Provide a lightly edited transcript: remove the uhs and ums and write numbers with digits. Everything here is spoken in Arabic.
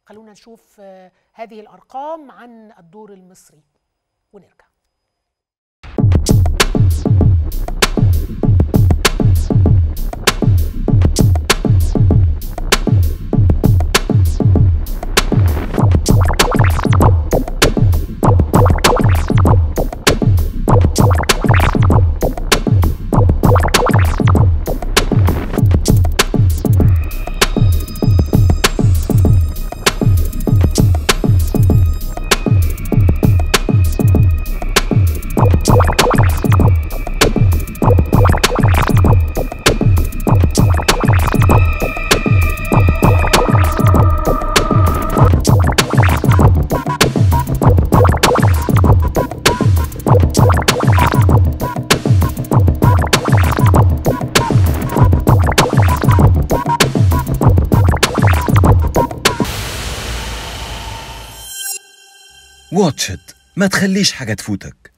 خلونا نشوف هذه الأرقام عن الدور المصري ونرجع. واتش إت، ما تخليش حاجة تفوتك.